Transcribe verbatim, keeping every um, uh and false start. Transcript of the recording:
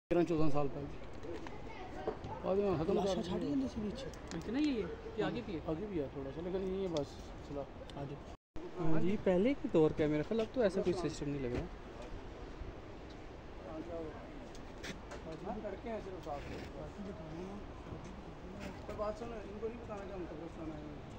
तेरह चौदह साल पहले बाद में खत्म कर छाड़ी जल्दी से नीचे इतना ही है कि आगे भी है आगे भी है थोड़ा सा लेकिन ये बस चला आगे। हाँ जी पहले के दौर का मेरा ख्याल अब तो ऐसा कोई सिस्टम नहीं लग रहा। लड़के हैं सिर्फ साथ में बात सुनो इनको नहीं बताना कि हम कब्रिस्तान आए हैं।